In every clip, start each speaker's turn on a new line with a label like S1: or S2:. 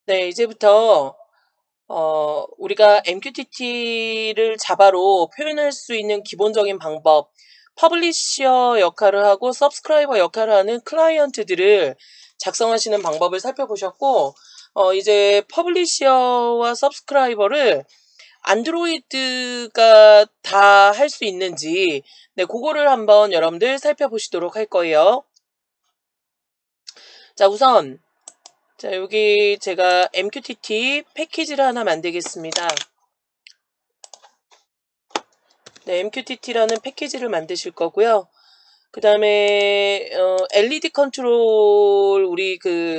S1: 네, 이제부터 우리가 MQTT를 자바로 표현할 수 있는 기본적인 방법, 퍼블리셔 역할을 하고 서브스크라이버 역할을 하는 클라이언트들을 작성하시는 방법을 살펴보셨고, 이제 퍼블리셔와 서브스크라이버를 안드로이드가 다 할 수 있는지, 네, 그거를 한번 여러분들 살펴보시도록 할 거예요. 자, 우선, 자, 여기 제가 MQTT 패키지를 하나 만들겠습니다. 네, MQTT라는 패키지를 만드실 거고요. 그 다음에 LED 컨트롤 우리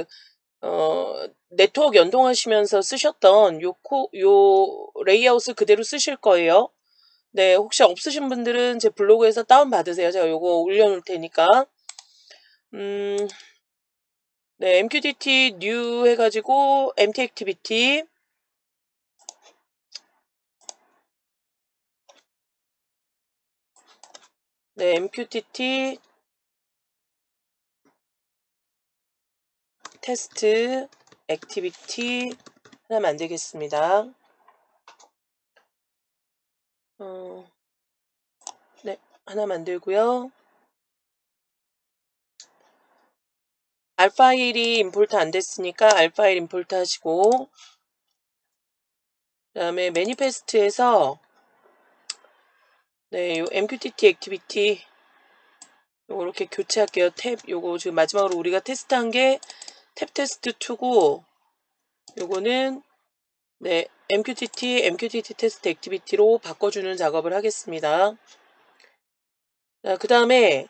S1: 네트워크 연동하시면서 쓰셨던 요 레이아웃을 그대로 쓰실 거예요. 네, 혹시 없으신 분들은 제 블로그에서 다운 받으세요. 제가 요거 올려놓을 테니까. 음, 네, MQTT new 해가지고 MT 액티비티. 네, MQTT 테스트 액티비티 하나 만들겠습니다. 네, 하나 만들고요. 알파일이 임포트 안 됐으니까 알파일 임포트 하시고, 그 다음에 매니페스트에서 네, 요 MQTT 액티비티 요거 이렇게 교체할게요. 탭 요거 지금 마지막으로 우리가 테스트한 게 탭 테스트 2고, 요거는 네, MQTT 테스트 액티비티로 바꿔주는 작업을 하겠습니다. 자, 그 다음에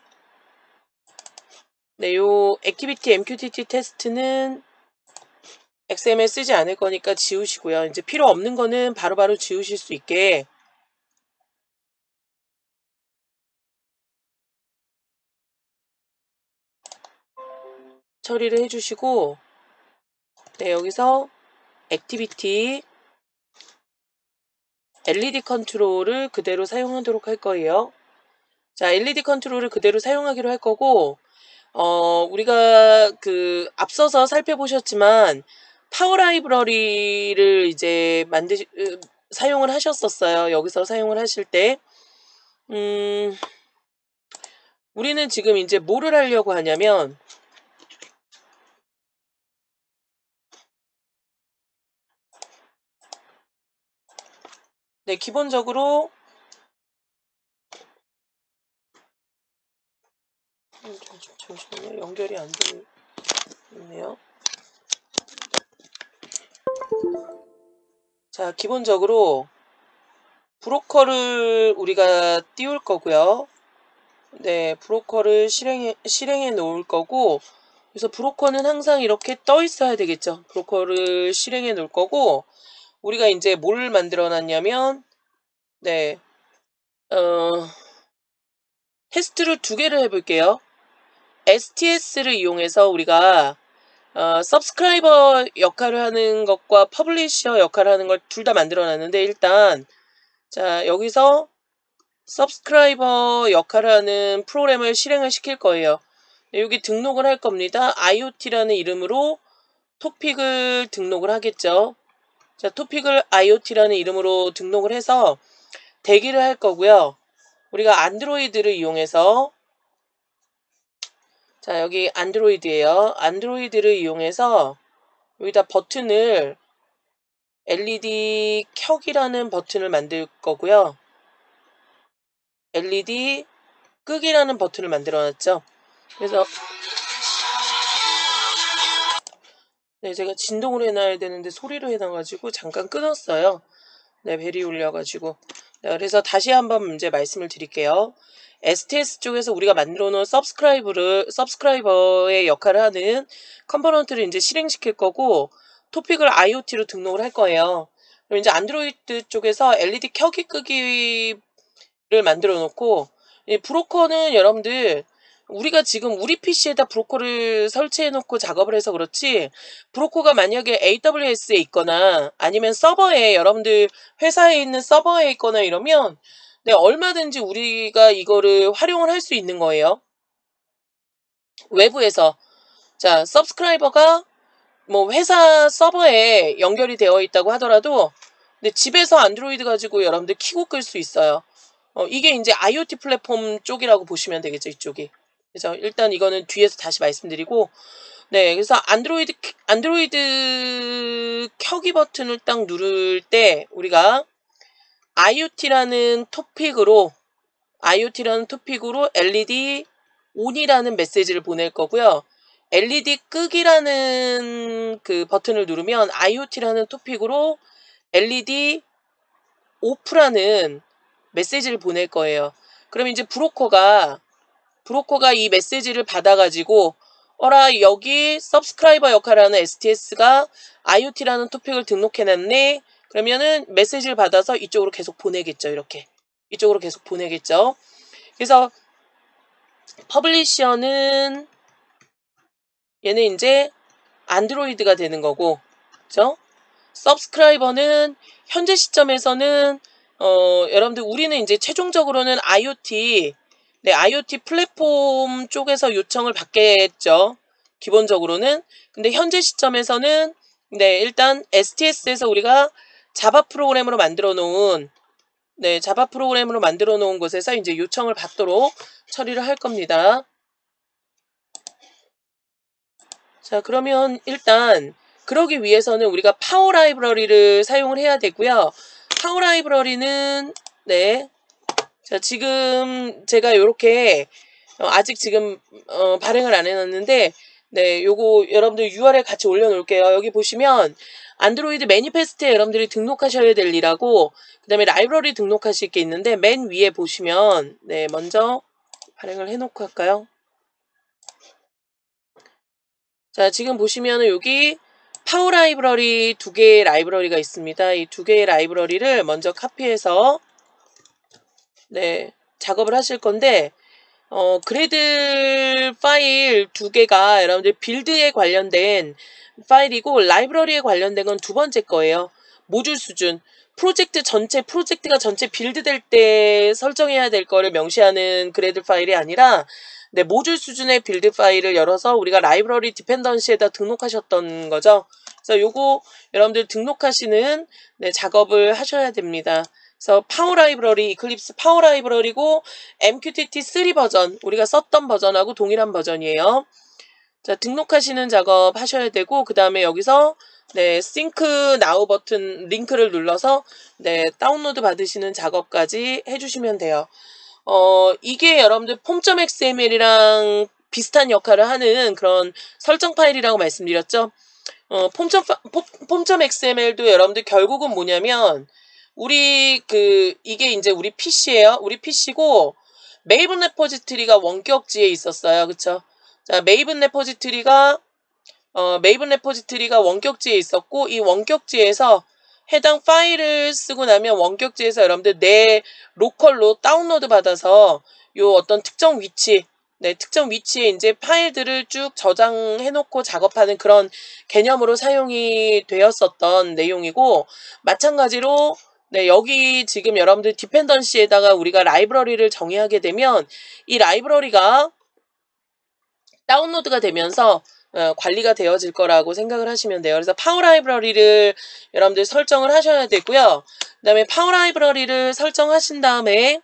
S1: 네, 요 액티비티 MQTT 테스트는 XML 쓰지 않을 거니까 지우시고요. 이제 필요 없는 거는 바로바로 지우실 수 있게 처리를 해주시고, 네, 여기서 액티비티 LED 컨트롤을 그대로 사용하도록 할 거예요. 자, LED 컨트롤을 그대로 사용하기로 할 거고, 우리가 앞서서 살펴보셨지만 파워 라이브러리를 이제 사용을 하셨었어요. 여기서 사용을 하실 때. 우리는 지금 이제 뭐를 하려고 하냐면, 네, 기본적으로 잠시만요. 연결이 안 되네요. 자, 기본적으로 브로커를 우리가 띄울 거고요. 네, 브로커를 실행해 놓을 거고, 그래서 브로커는 항상 이렇게 떠 있어야 되겠죠. 브로커를 실행해 놓을 거고, 우리가 이제 뭘 만들어 놨냐면, 네, 어, 테스트를 두 개를 해볼게요. STS를 이용해서 우리가 서브스크라이버 역할을 하는 것과 퍼블리셔 역할을 하는 걸 둘 다 만들어 놨는데, 일단 자, 여기서 서브스크라이버 역할을 하는 프로그램을 실행을 시킬 거예요. 네, 여기 등록을 할 겁니다. IoT라는 이름으로 토픽을 등록을 하겠죠. 자, 토픽을 IoT라는 이름으로 등록을 해서 대기를 할 거고요. 우리가 안드로이드를 이용해서, 자, 여기 안드로이드예요. 안드로이드를 이용해서 여기다 버튼을 LED 켜기라는 버튼을 만들 거고요. LED 끄기라는 버튼을 만들어 놨죠. 그래서 네, 제가 진동으로 해놔야 되는데 소리로 해놔가지고 잠깐 끊었어요. 네, 벨이 울려가지고. 네, 그래서 다시 한번 문제 말씀을 드릴게요. STS 쪽에서 우리가 만들어 놓은 서브스크라이버의 역할을 하는 컴포넌트를 이제 실행시킬 거고, 토픽을 IoT로 등록을 할 거예요. 그럼 이제 안드로이드 쪽에서 LED 켜기 끄기를 만들어 놓고, 이 브로커는 여러분들 우리가 지금 우리 PC에다 브로커를 설치해 놓고 작업을 해서 그렇지, 브로커가 만약에 AWS에 있거나 아니면 서버에 여러분들 회사에 있는 서버에 있거나 이러면 네, 얼마든지 우리가 이거를 활용을 할 수 있는 거예요. 외부에서. 자, 서브스크라이버가 뭐 회사 서버에 연결이 되어 있다고 하더라도 근데 집에서 안드로이드 가지고 여러분들 키고 끌 수 있어요. 이게 이제 IoT 플랫폼 쪽이라고 보시면 되겠죠, 이쪽이. 그래서 일단 이거는 뒤에서 다시 말씀드리고 네, 그래서 안드로이드 켜기 버튼을 딱 누를 때 우리가 IoT라는 토픽으로 LED ON이라는 메시지를 보낼 거고요. LED 끄기라는 그 버튼을 누르면 IoT라는 토픽으로 LED OFF라는 메시지를 보낼 거예요. 그럼 이제 브로커가 이 메시지를 받아가지고 어라 여기 서브스크라이버 역할을 하는 STS가 IoT라는 토픽을 등록해놨네. 그러면은 메시지를 받아서 이쪽으로 계속 보내겠죠. 이렇게 이쪽으로 계속 보내겠죠. 그래서 퍼블리셔는 얘는 이제 안드로이드가 되는 거고, 그죠? 서브스크라이버는 현재 시점에서는 여러분들 우리는 이제 최종적으로는 IoT 플랫폼 쪽에서 요청을 받겠죠. 기본적으로는. 근데 현재 시점에서는 네, 일단 STS에서 우리가 자바 프로그램으로 만들어 놓은 곳에서 이제 요청을 받도록 처리를 할 겁니다. 자, 그러면 일단 그러기 위해서는 우리가 파워 라이브러리를 사용을 해야 되고요. 파워 라이브러리는 네. 자, 지금 제가 요렇게 아직 지금 발행을 안 해놨는데 네, 요거 여러분들 URL 같이 올려놓을게요. 여기 보시면 안드로이드 매니페스트에 여러분들이 등록하셔야 될 일하고 그 다음에 라이브러리 등록하실 게 있는데 맨 위에 보시면 네, 먼저 발행을 해놓고 할까요? 자, 지금 보시면은 여기 파워 라이브러리 두 개의 라이브러리가 있습니다. 이 두 개의 라이브러리를 먼저 카피해서 네, 작업을 하실 건데 그래들 파일 두 개가 여러분들 빌드에 관련된 파일이고 라이브러리에 관련된 건 두 번째 거예요. 모듈 수준. 프로젝트가 전체 빌드될 때 설정해야 될 거를 명시하는 그래들 파일이 아니라 네, 모듈 수준의 빌드 파일을 열어서 우리가 라이브러리 디펜던시에다 등록하셨던 거죠. 그래서 요거 여러분들 등록하시는 네, 작업을 하셔야 됩니다. 그래서 파워 라이브러리, 이클립스 파워 라이브러리고 MQTT 3 버전, 우리가 썼던 버전하고 동일한 버전이에요. 자, 등록하시는 작업 하셔야 되고 그 다음에 여기서 네, 싱크 나우 버튼 링크를 눌러서 네, 다운로드 받으시는 작업까지 해주시면 돼요. 이게 여러분들 폼.xml이랑 비슷한 역할을 하는 그런 설정 파일이라고 말씀드렸죠. 폼.xml도 여러분들 결국은 뭐냐면 이게 이제 우리 PC예요. 우리 PC고 메이븐 레포지토리가 원격지에 있었어요. 그쵸? 자, 메이븐 레포지토리가 원격지에 있었고 이 원격지에서 해당 파일을 쓰고 나면 원격지에서 여러분들 내 로컬로 다운로드 받아서 요 어떤 특정 위치에 이제 파일들을 쭉 저장해 놓고 작업하는 그런 개념으로 사용이 되었었던 내용이고 마찬가지로 네, 여기 지금 여러분들 디펜던시에다가 우리가 라이브러리를 정의하게 되면 이 라이브러리가 다운로드가 되면서 관리가 되어질 거라고 생각을 하시면 돼요. 그래서 파워 라이브러리를 여러분들 설정을 하셔야 되고요. 그 다음에 파워 라이브러리를 설정하신 다음에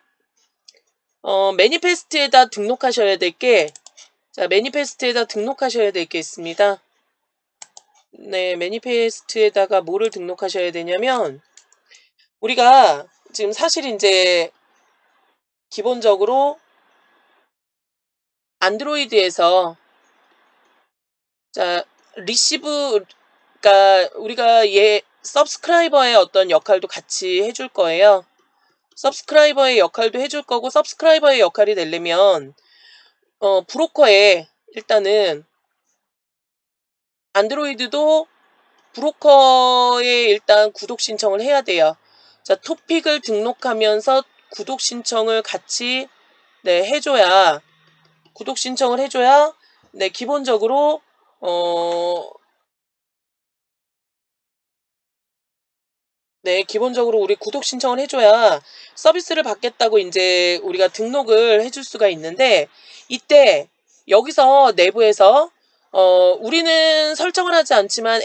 S1: 매니페스트에다 등록하셔야 될 게 매니페스트에다 등록하셔야 될 게 있습니다. 네, 매니페스트에다가 뭐를 등록하셔야 되냐면 우리가 지금 사실 이제 기본적으로 안드로이드에서 자, 그러니까 우리가 서브스크라이버의 어떤 역할도 같이 해줄 거예요. 서브스크라이버의 역할도 해줄 거고 서브스크라이버의 역할이 되려면 브로커에 일단은 안드로이드도 브로커에 일단 구독 신청을 해야 돼요. 자, 토픽을 등록하면서 구독 신청을 같이 네, 해줘야 네, 기본적으로 네, 기본적으로 우리 구독 신청을 해줘야 서비스를 받겠다고 이제 우리가 등록을 해줄 수가 있는데 이때 여기서 내부에서 우리는 설정을 하지 않지만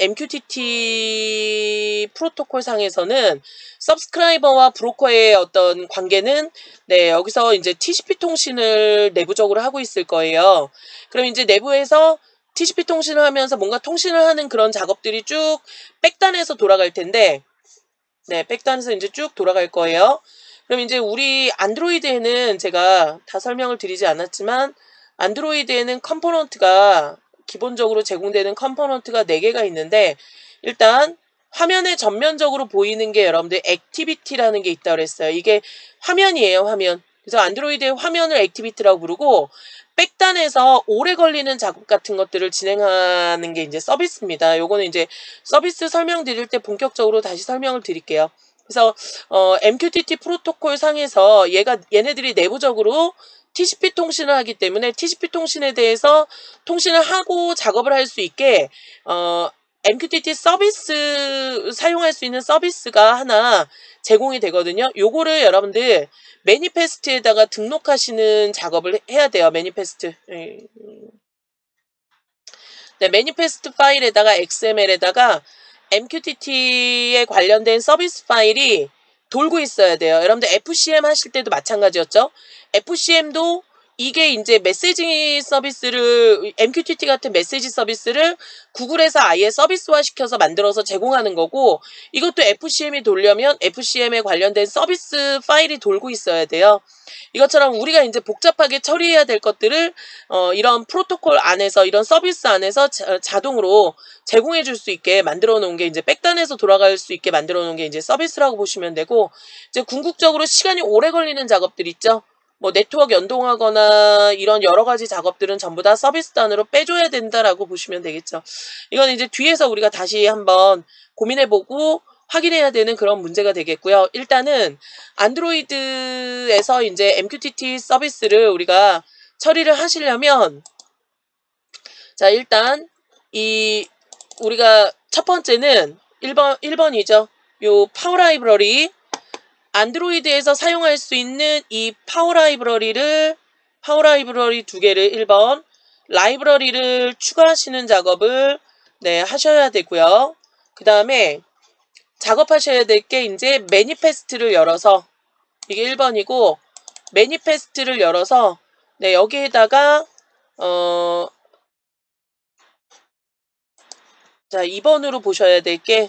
S1: MQTT 프로토콜 상에서는 서브스크라이버와 브로커의 어떤 관계는 네, 여기서 이제 TCP 통신을 내부적으로 하고 있을 거예요. 그럼 이제 내부에서 TCP 통신을 하면서 뭔가 통신을 하는 그런 작업들이 쭉 백단에서 돌아갈 텐데, 네, 백단에서 이제 쭉 돌아갈 거예요. 그럼 이제 우리 안드로이드에는 제가 다 설명을 드리지 않았지만, 안드로이드에는 컴포넌트가 기본적으로 제공되는 컴포넌트가 4개가 있는데, 일단 화면에 전면적으로 보이는 게 여러분들 액티비티라는 게 있다고 그랬어요. 이게 화면이에요, 화면. 그래서 안드로이드의 화면을 액티비티라고 부르고, 백단에서 오래 걸리는 작업 같은 것들을 진행하는 게 이제 서비스입니다. 요거는 이제 서비스 설명드릴 때 본격적으로 다시 설명을 드릴게요. 그래서 MQTT 프로토콜 상에서 얘네들이 내부적으로 TCP 통신을 하기 때문에 TCP 통신에 대해서 통신을 하고 작업을 할 수 있게 MQTT 서비스 사용할 수 있는 서비스가 하나 제공이 되거든요. 요거를 여러분들 매니페스트에다가 등록하시는 작업을 해야 돼요. 매니페스트. 네, 매니페스트 파일에다가 XML에다가 MQTT에 관련된 서비스 파일이 돌고 있어야 돼요. 여러분들 FCM 하실 때도 마찬가지였죠. FCM도 이게 이제 메시지 서비스를 MQTT 같은 메시지 서비스를 구글에서 아예 서비스화 시켜서 만들어서 제공하는 거고, 이것도 FCM이 돌려면 FCM에 관련된 서비스 파일이 돌고 있어야 돼요. 이것처럼 우리가 이제 복잡하게 처리해야 될 것들을 이런 프로토콜 안에서, 이런 서비스 안에서 자동으로 제공해 줄 수 있게 만들어 놓은 게 이제 백단에서 돌아갈 수 있게 만들어 놓은 게 이제 서비스라고 보시면 되고, 이제 궁극적으로 시간이 오래 걸리는 작업들 있죠. 뭐 네트워크 연동하거나 이런 여러 가지 작업들은 전부 다 서비스단으로 빼줘야 된다라고 보시면 되겠죠. 이건 이제 뒤에서 우리가 다시 한번 고민해보고 확인해야 되는 그런 문제가 되겠고요. 일단은 안드로이드에서 이제 MQTT 서비스를 우리가 처리를 하시려면, 자, 일단 우리가 첫 번째는 1번이죠. 요 파워 라이브러리, 안드로이드에서 사용할 수 있는 이 파워 라이브러리 2개를 1번 라이브러리를 추가하시는 작업을 네, 하셔야 되고요. 그 다음에 작업하셔야 될 게 이제 매니페스트를 열어서, 이게 1번이고, 매니페스트를 열어서 네, 여기에다가 자, 2번으로 보셔야 될 게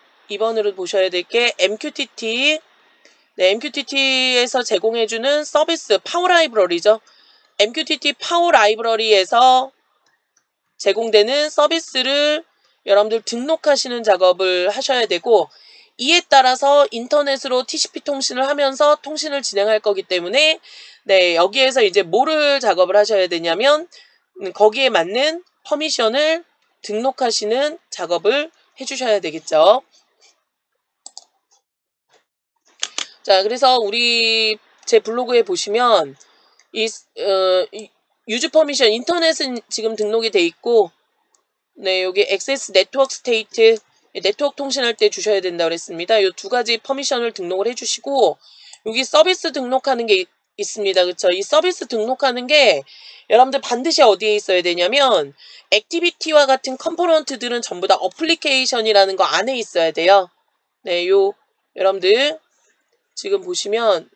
S1: MQTT, 네, MQTT에서 제공해주는 서비스 파워 라이브러리죠. MQTT 파워 라이브러리에서 제공되는 서비스를 여러분들 등록하시는 작업을 하셔야 되고, 이에 따라서 인터넷으로 TCP 통신을 하면서 통신을 진행할 거기 때문에 네, 여기에서 이제 뭐를 작업을 하셔야 되냐면 거기에 맞는 퍼미션을 등록하시는 작업을 해주셔야 되겠죠. 자, 그래서 제 블로그에 보시면 이 유즈 퍼미션, 인터넷은 지금 등록이 돼 있고, 네, 여기 액세스 네트워크 스테이트, 네트워크 통신할 때 주셔야 된다고 그랬습니다. 이 두 가지 퍼미션을 등록을 해주시고, 여기 서비스 등록하는 게 있습니다. 그쵸? 이 서비스 등록하는 게 여러분들 반드시 어디에 있어야 되냐면, 액티비티와 같은 컴포넌트들은 전부 다 어플리케이션이라는 거 안에 있어야 돼요. 네, 여러분들 지금 보시면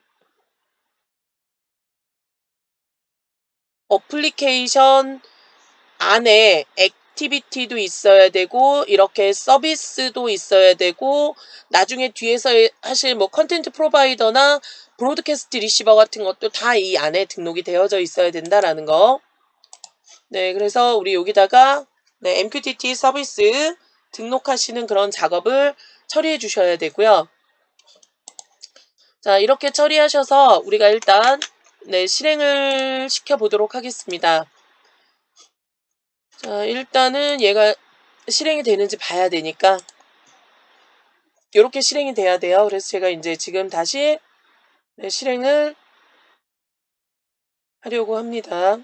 S1: 어플리케이션 안에 액티비티도 있어야 되고, 이렇게 서비스도 있어야 되고, 나중에 뒤에서 하실 뭐 컨텐트 프로바이더나 브로드캐스트 리시버 같은 것도 다 이 안에 등록이 되어져 있어야 된다라는 거. 네, 그래서 우리 여기다가 네, MQTT 서비스 등록하시는 그런 작업을 처리해 주셔야 되고요. 자, 이렇게 처리하셔서 우리가 일단 네, 실행을 시켜 보도록 하겠습니다. 자, 일단은 얘가 실행이 되는지 봐야 되니까 이렇게 실행이 돼야 돼요. 그래서 제가 이제 지금 다시 네, 실행을 하려고 합니다.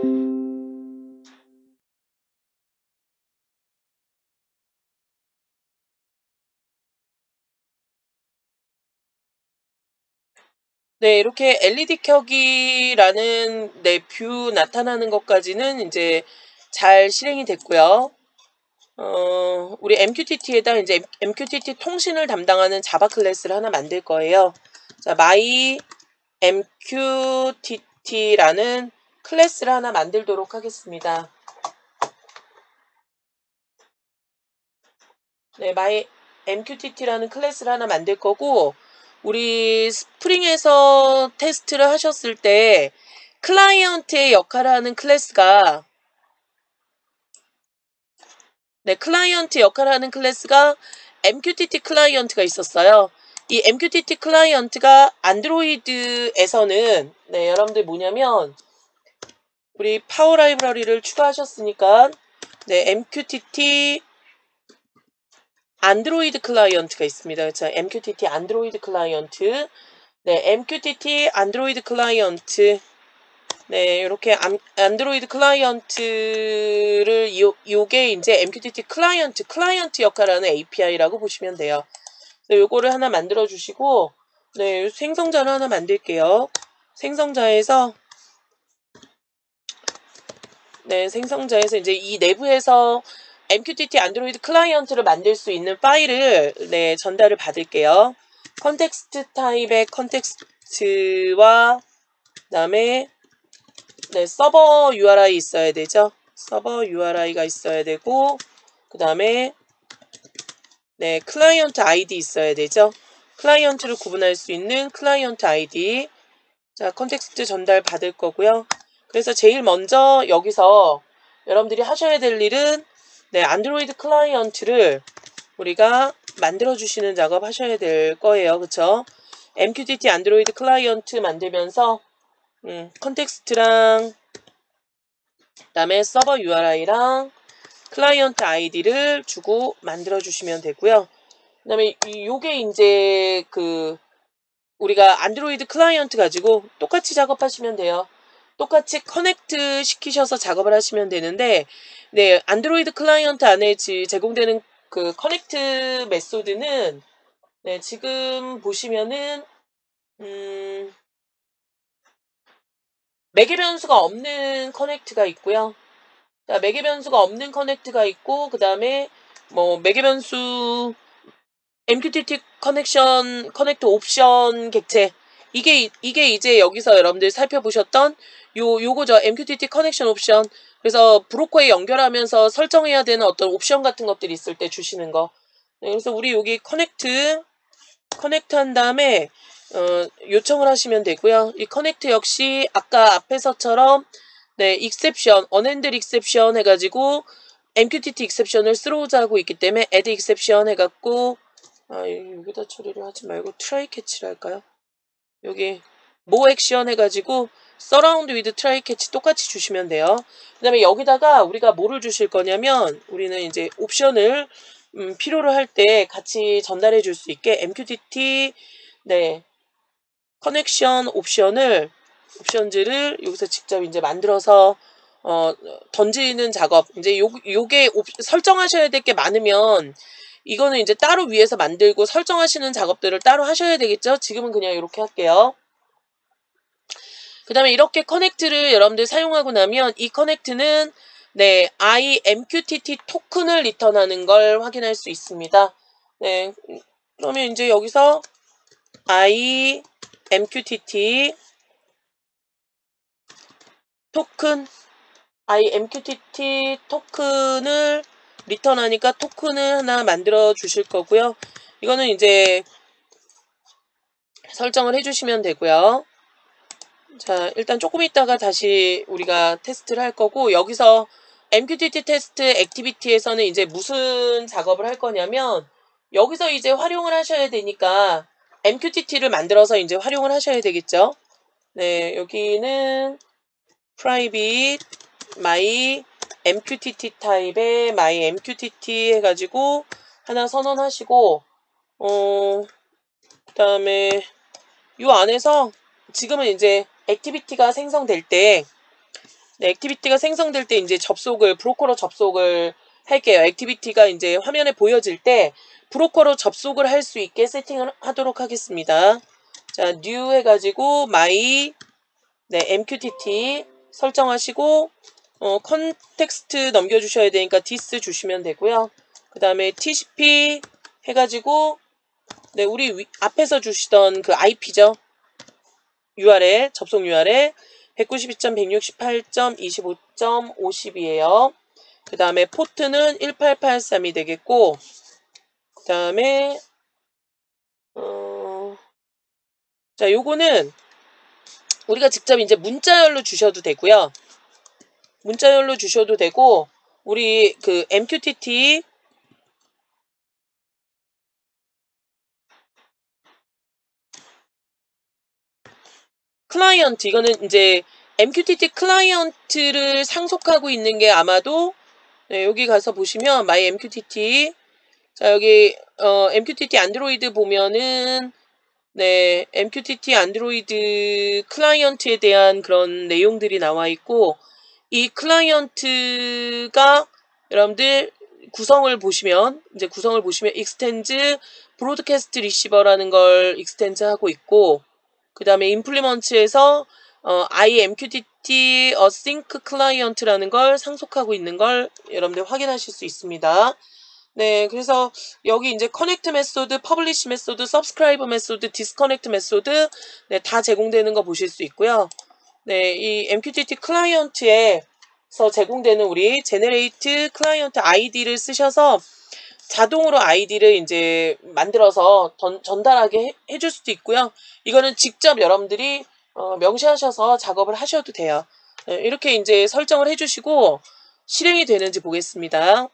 S1: 네, 이렇게 LED 켜기라는 네, 뷰 나타나는 것까지는 이제 잘 실행이 됐고요. 우리 MQTT에다 이제 MQTT 통신을 담당하는 자바 클래스를 하나 만들 거예요. 자, my MQTT라는 클래스를 하나 만들도록 하겠습니다. 네, my MQTT라는 클래스를 하나 만들 거고, 우리 스프링에서 테스트를 하셨을 때 클라이언트의 역할을 하는 클래스가 네, 클라이언트 역할을 하는 클래스가 MQTT 클라이언트가 있었어요. 이 MQTT 클라이언트가 안드로이드에서는 네, 여러분들 뭐냐면 우리 파워 라이브러리를 추가하셨으니까 네, MQTT 안드로이드 클라이언트가 있습니다. 그렇죠? MQTT 안드로이드 클라이언트. 네, MQTT 안드로이드 클라이언트. 네, 이렇게 안드로이드 클라이언트를 요게 이제 MQTT 클라이언트 역할을 하는 API라고 보시면 돼요. 네, 요거를 하나 만들어 주시고 네, 생성자를 하나 만들게요. 생성자에서 네, 생성자에서 이제 이 내부에서 MQTT 안드로이드 클라이언트를 만들 수 있는 파일을 네, 전달을 받을게요. 컨텍스트 타입의 컨텍스트와 그다음에 네, 서버 URI 있어야 되죠. 서버 URI가 있어야 되고 그다음에 네, 클라이언트 아이디 있어야 되죠. 클라이언트를 구분할 수 있는 클라이언트 아이디. 자, 컨텍스트 전달 받을 거고요. 그래서 제일 먼저 여기서 여러분들이 하셔야 될 일은 네, 안드로이드 클라이언트를 우리가 만들어 주시는 작업 하셔야 될 거예요. 그쵸? MQTT 안드로이드 클라이언트 만들면서 컨텍스트랑 그다음에 서버 URI랑 클라이언트 아이디를 주고 만들어 주시면 되고요. 그다음에 요게 이제 우리가 안드로이드 클라이언트 가지고 똑같이 작업하시면 돼요. 똑같이 커넥트 시키셔서 작업을 하시면 되는데 네, 안드로이드 클라이언트 안에 제공되는 그 커넥트 메소드는 네, 지금 보시면은 매개 변수가 없는 커넥트가 있고요. 자, 매개 변수가 없는 커넥트가 있고 그다음에 뭐 매개 변수 MQTT 커넥트 옵션 객체 이게 이제 여기서 여러분들 살펴보셨던 요거죠. MQTT 커넥션 옵션. 그래서 브로커에 연결하면서 설정해야 되는 어떤 옵션 같은 것들이 있을 때 주시는 거. 네, 그래서 우리 여기 커넥트 한 다음에 요청을 하시면 되고요. 이 커넥트 역시 아까 앞에서처럼 네, exception, unhandled exception 해가지고 MQTT exception을 throws 하고 있기 때문에 add exception 해갖고 여기다 처리를 하지 말고 try catch를 할까요? 여기 more action 해가지고 surround with try catch 똑같이 주시면 돼요. 그 다음에 여기다가 우리가 뭐를 주실 거냐면 우리는 이제 옵션을 필요로 할 때 같이 전달해 줄 수 있게 MQTT 네 커넥션 옵션즈를 여기서 직접 이제 만들어서 던지는 작업. 이제 요게 설정하셔야 될 게 많으면 이거는 이제 따로 위에서 만들고 설정하시는 작업들을 따로 하셔야 되겠죠. 지금은 그냥 이렇게 할게요. 그 다음에 이렇게 커넥트를 여러분들 사용하고 나면 이 커넥트는 네, IMQTT 토큰을 리턴하는 걸 확인할 수 있습니다. 네, 그러면 이제 여기서 IMQTT 토큰 IMQTT 토큰을 리턴하니까 토큰을 하나 만들어 주실 거고요. 이거는 이제 설정을 해주시면 되고요. 자, 일단 조금 있다가 다시 우리가 테스트를 할 거고 여기서 MQTT 테스트 액티비티에서는 이제 무슨 작업을 할 거냐면 여기서 이제 활용을 하셔야 되니까 MQTT를 만들어서 이제 활용을 하셔야 되겠죠. 네, 여기는 private my MQTT 타입의 my MQTT 해가지고 하나 선언하시고 그 다음에 이 안에서 지금은 이제 액티비티가 생성될 때 네, 액티비티가 생성될 때 이제 브로커로 접속을 할게요. 액티비티가 이제 화면에 보여질 때 브로커로 접속을 할 수 있게 세팅을 하도록 하겠습니다. 자, new 해가지고 my MQTT 설정하시고 컨텍스트 넘겨주셔야 되니까 this 주시면 되고요. 그 다음에 TCP 해가지고 우리 앞에서 주시던 그 IP죠. URL 접속 URL 192.168.25.50이에요. 그 다음에 포트는 1883이 되겠고, 그 다음에 자, 요거는 우리가 직접 이제 문자열로 주셔도 되고요. 문자열로 주셔도 되고, 우리 그 MQTT 클라이언트, 이거는 이제 MQTT 클라이언트를 상속하고 있는 게 아마도 여기 가서 보시면 my MQTT, 자, 여기 MQTT 안드로이드 보면은 MQTT 안드로이드 클라이언트에 대한 그런 내용들이 나와 있고, 이 클라이언트가 여러분들 구성을 보시면 익스텐즈 브로드캐스트 리시버라는 걸 익스텐즈 하고 있고, 그 다음에 임플리먼트에서 IMQTT Async Client라는 걸 상속하고 있는 걸 여러분들 확인하실 수 있습니다. 네, 그래서 여기 이제 커넥트 메소드, 퍼블리시 메소드, 서브스크라이브 메소드, 디스커넥트 메소드 다 제공되는 거 보실 수 있고요. 네, 이 MQTT 클라이언트에서 제공되는 우리 제네레이트 클라이언트 아이디를 쓰셔서 자동으로 아이디를 이제 만들어서 전달하게 해줄 수도 있고요. 이거는 직접 여러분들이 명시하셔서 작업을 하셔도 돼요. 네, 이렇게 이제 설정을 해주시고 실행이 되는지 보겠습니다.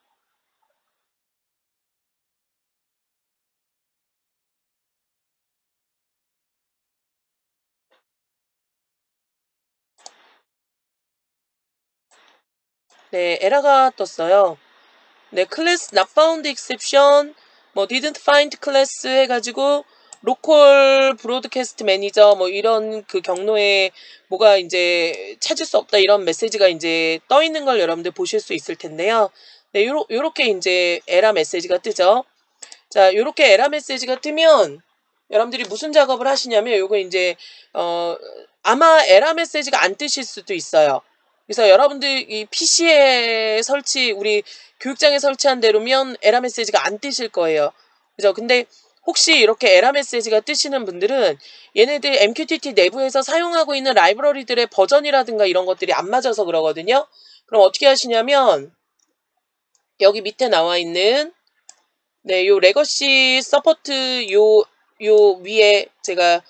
S1: 네, 에러가 떴어요. 네, class not found exception, 뭐 didn't find class 해가지고 로컬 브로드캐스트 매니저 뭐 이런 그 경로에 뭐가 이제 찾을 수 없다 이런 메시지가 이제 떠 있는 걸 여러분들 보실 수 있을 텐데요. 네, 요렇게 이제 에러 메시지가 뜨죠. 자, 요렇게 에러 메시지가 뜨면 여러분들이 무슨 작업을 하시냐면 요거 이제 아마 에러 메시지가 안 뜨실 수도 있어요. 그래서 여러분들 이 PC에 우리 교육장에 설치한 대로면 에러 메시지가 안 뜨실 거예요. 그죠? 근데 혹시 이렇게 에러 메시지가 뜨시는 분들은 얘네들 MQTT 내부에서 사용하고 있는 라이브러리들의 버전이라든가 이런 것들이 안 맞아서 그러거든요. 그럼 어떻게 하시냐면 여기 밑에 나와 있는 요 레거시 서포트 요 위에 제가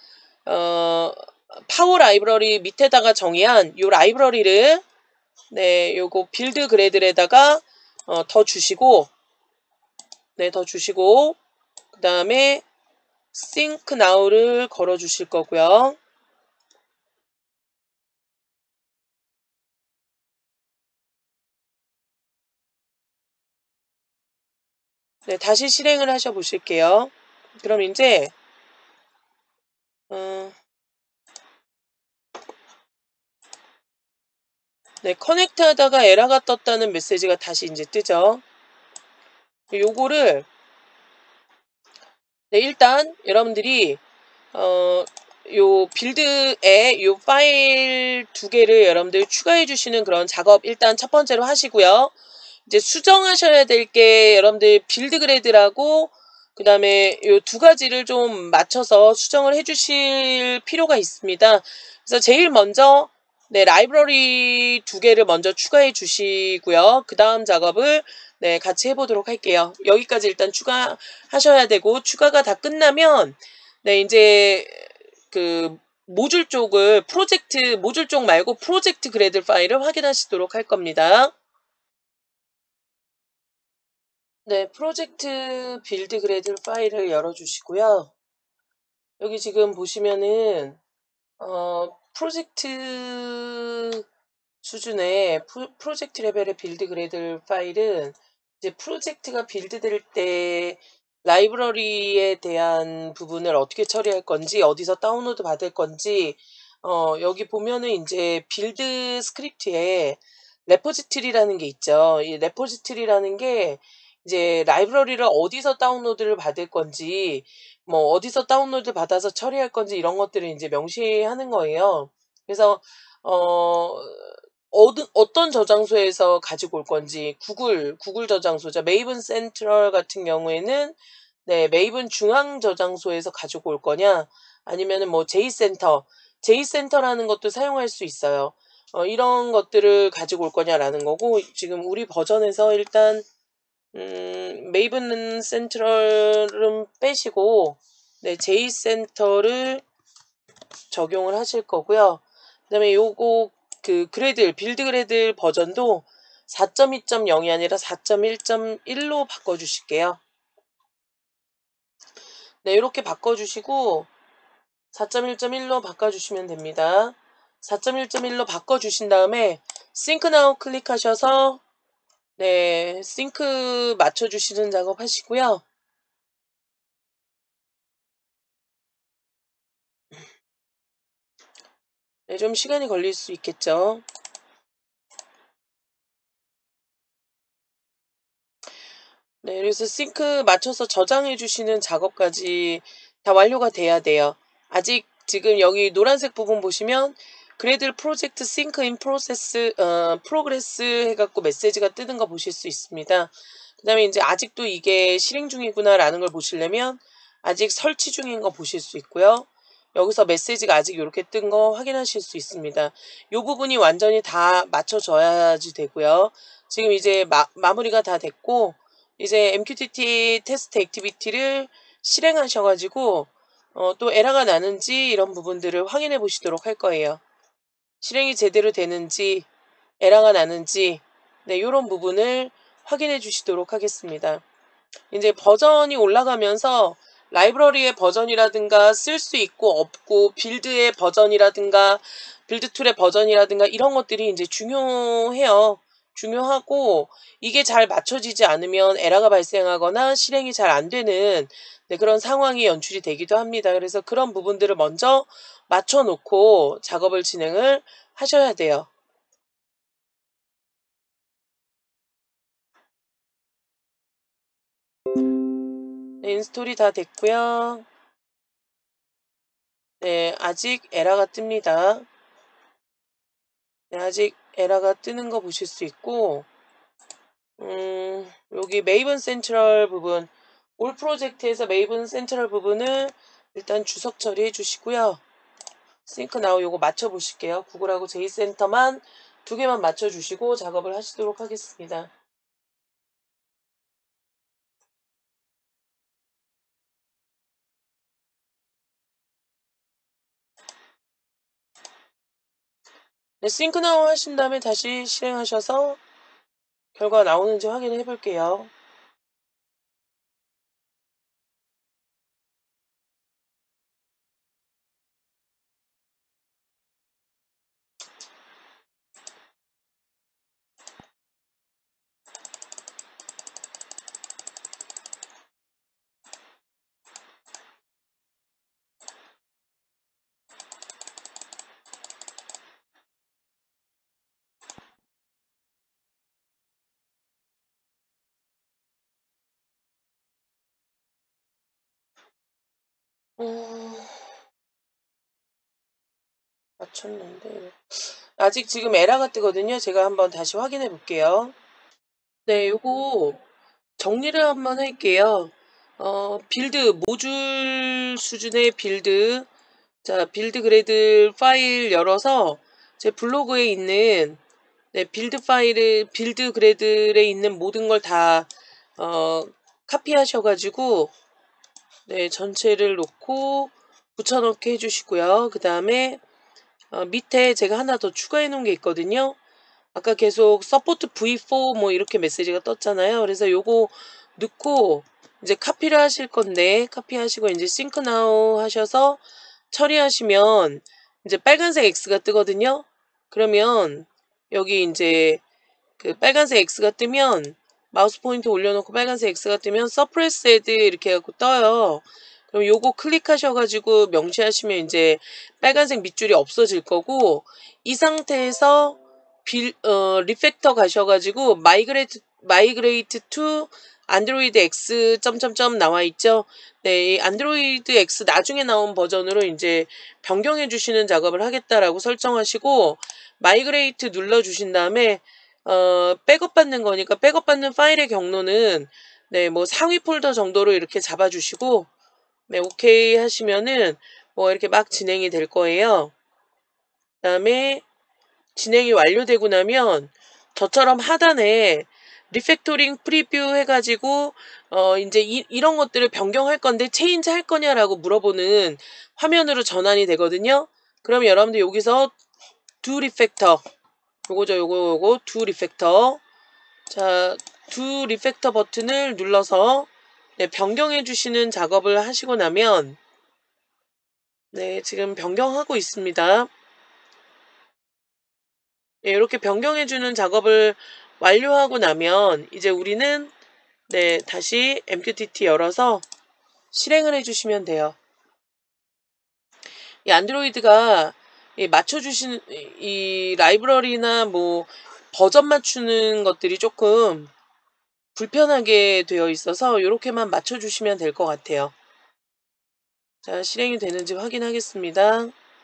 S1: 파워 라이브러리 밑에다가 정의한 요 라이브러리를 요거 빌드 그래들에다가 더 주시고 그 다음에 sync now를 걸어 주실 거고요. 네, 다시 실행을 하셔 보실게요. 그럼 이제 커넥트 하다가 에러가 떴다는 메시지가 다시 이제 뜨죠. 요거를 일단 여러분들이 요 빌드에 요 파일 두 개를 여러분들 추가해 주시는 그런 작업 일단 첫 번째로 하시고요. 이제 수정하셔야 될 게 여러분들 빌드 그래드라고 그 다음에 요 두 가지를 좀 맞춰서 수정을 해 주실 필요가 있습니다. 그래서 제일 먼저 라이브러리 두 개를 먼저 추가해 주시고요. 그 다음 작업을 같이 해보도록 할게요. 여기까지 일단 추가하셔야 되고 추가가 다 끝나면 이제 그 모듈 쪽을 모듈 쪽 말고 프로젝트 그래드 파일을 확인하시도록 할 겁니다. 프로젝트 빌드 그래드 파일을 열어주시고요. 여기 지금 보시면은 프로젝트 수준의 프로젝트 레벨의 빌드 그래드 파일은 이제 프로젝트가 빌드될 때 라이브러리에 대한 부분을 어떻게 처리할 건지, 어디서 다운로드 받을 건지, 여기 보면은 이제 빌드 스크립트에 레포지토리라는 게 있죠. 이 레포지토리라는 게 이제 라이브러리를 어디서 다운로드를 받을 건지, 뭐 어디서 다운로드 받아서 처리할 건지 이런 것들을 이제 명시하는 거예요. 그래서 어 어떤 저장소에서 가지고 올 건지, 구글 저장소죠. 메이븐 센트럴 같은 경우에는 네, 메이븐 중앙 저장소에서 가지고 올 거냐, 아니면은 뭐 제이센터라는 것도 사용할 수 있어요. 이런 것들을 가지고 올 거냐라는 거고, 지금 우리 버전에서 일단 메이븐 센트럴은 빼시고 네, 제이센터를 적용을 하실 거고요. 그다음에 요거 빌드 그래들 버전도 4.2.0이 아니라 4.1.1로 바꿔주실게요. 네, 이렇게 바꿔주시고 4.1.1로 바꿔주시면 됩니다. 4.1.1로 바꿔주신 다음에 싱크 나우 클릭하셔서 네, 싱크 맞춰주시는 작업 하시고요. 네, 좀 시간이 걸릴 수 있겠죠. 네, 그래서 싱크 맞춰서 저장해 주시는 작업까지 다 완료가 돼야 돼요. 아직 지금 여기 노란색 부분 보시면 그래들 프로젝트 싱크 인 프로그레스 해갖고 메시지가 뜨는 거 보실 수 있습니다. 그 다음에 이제 아직도 이게 실행 중이구나라는 걸 보시려면 아직 설치 중인 거 보실 수 있고요. 여기서 메시지가 아직 이렇게 뜬 거 확인하실 수 있습니다. 이 부분이 완전히 다 맞춰져야지 되고요. 지금 이제 마무리가 다 됐고, 이제 MQTT 테스트 액티비티를 실행하셔가지고 또 에러가 나는지 이런 부분들을 확인해 보시도록 할 거예요. 실행이 제대로 되는지, 에러가 나는지, 네, 이런 부분을 확인해 주시도록 하겠습니다. 이제 버전이 올라가면서 라이브러리의 버전이라든가 쓸 수 있고 없고, 빌드의 버전이라든가 빌드 툴의 버전이라든가 이런 것들이 이제 중요해요. 중요하고, 이게 잘 맞춰지지 않으면 에러가 발생하거나 실행이 잘 안 되는 네, 그런 상황이 연출이 되기도 합니다. 그래서 그런 부분들을 먼저 맞춰 놓고 작업을 진행을 하셔야 돼요. 네, 인스톨이 다 됐고요. 네, 아직 에러가 뜹니다. 네, 아직 에러가 뜨는 거 보실 수 있고, 여기 메이븐 센트럴 부분, 올 프로젝트에서 메이븐 센트럴 부분을 일단 주석 처리해 주시고요. 싱크 나우 요거 맞춰 보실게요. 구글하고 제이센터만 두 개만 맞춰 주시고 작업을 하시도록 하겠습니다. 네, 싱크 나우 하신 다음에 다시 실행하셔서 결과 나오는지 확인해 볼게요. 맞췄는데 아직 지금 에러가 뜨거든요. 제가 한번 다시 확인해 볼게요. 네, 요거 정리를 한번 할게요. 빌드 모듈 수준의 빌드, 자, 빌드 그래드 파일 열어서 제 블로그에 있는 네, 빌드 그래들에 있는 모든 걸 다 카피하셔가지고 네, 전체를 놓고 붙여넣기 해주시고요. 그 다음에 밑에 제가 하나 더 추가해 놓은 게 있거든요. 아까 계속 서포트 V4 뭐 이렇게 메시지가 떴잖아요. 그래서 요거 넣고 이제 카피를 하실 건데, 카피하시고 이제 싱크 나우 하셔서 처리하시면 이제 빨간색 X가 뜨거든요. 그러면 여기 이제 그 빨간색 X가 뜨면 마우스 포인트 올려놓고 빨간색 X가 뜨면 서프레스 헤드 이렇게 해갖고 떠요. 그럼 요거 클릭하셔가지고 명시하시면 이제 빨간색 밑줄이 없어질 거고, 이 상태에서 리팩터 가셔가지고 마이그레이트 투 안드로이드 X 점점점 나와 있죠. 네, 이 안드로이드 X 나중에 나온 버전으로 이제 변경해 주시는 작업을 하겠다라고 설정하시고, 마이그레이트 눌러 주신 다음에 백업 받는 거니까 백업 받는 파일의 경로는 네, 뭐 상위 폴더 정도로 이렇게 잡아 주시고, 네, 오케이 하시면은 뭐 이렇게 막 진행이 될 거예요. 그다음에 진행이 완료되고 나면 저처럼 하단에 리팩토링 프리뷰 해가지고 이제 이런 것들을 변경할 건데 체인지 할 거냐라고 물어보는 화면으로 전환이 되거든요. 그럼 여러분들 여기서 두 리팩터, 요거죠, 요거 두 리팩터. 자, 두 리팩터 버튼을 눌러서 네, 변경해 주시는 작업을 하시고 나면 네, 지금 변경하고 있습니다. 네, 이렇게 변경해 주는 작업을 완료하고 나면 이제 우리는 네, 다시 MQTT 열어서 실행을 해주시면 돼요. 이 안드로이드가 맞춰주시는 이 라이브러리나 뭐 버전 맞추는 것들이 조금 불편하게 되어 있어서 이렇게만 맞춰주시면 될 것 같아요. 자, 실행이 되는지 확인하겠습니다.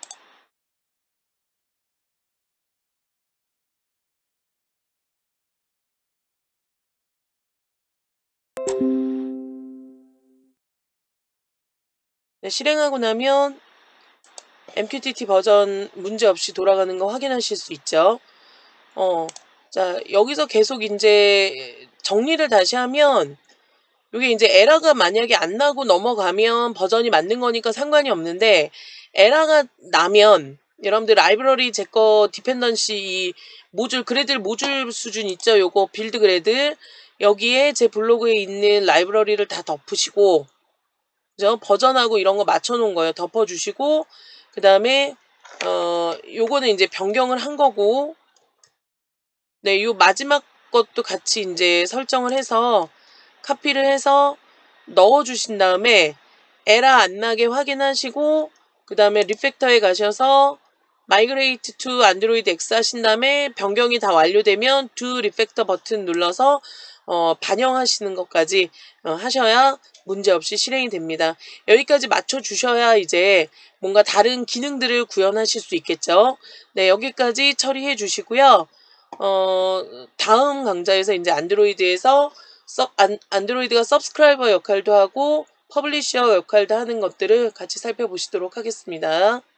S1: 네, 실행하고 나면 MQTT 버전 문제없이 돌아가는 거 확인하실 수 있죠. 자, 여기서 계속 이제 정리를 다시 하면 이게 이제 에러가 만약에 안 나고 넘어가면 버전이 맞는 거니까 상관이 없는데, 에러가 나면 여러분들 라이브러리 제 거 디펜던시 이 모듈 그래들 모듈 수준 있죠. 요거 빌드 그래들 여기에 제 블로그에 있는 라이브러리를 다 덮으시고, 그죠? 버전하고 이런 거 맞춰 놓은 거예요. 덮어 주시고, 그다음에 요거는 이제 변경을 한 거고, 네, 요 마지막 것도 같이 이제 설정을 해서 카피를 해서 넣어 주신 다음에 에러 안 나게 확인하시고, 그다음에 리팩터에 가셔서 마이그레이트 투 안드로이드 X 하신 다음에 변경이 다 완료되면 두 리팩터 버튼 눌러서 반영하시는 것까지 하셔야 문제없이 실행이 됩니다. 여기까지 맞춰 주셔야 이제 뭔가 다른 기능들을 구현하실 수 있겠죠. 네, 여기까지 처리해 주시고요. 다음 강좌에서 이제 안드로이드에서 안드로이드가 서브스크라이버 역할도 하고 퍼블리셔 역할도 하는 것들을 같이 살펴보시도록 하겠습니다.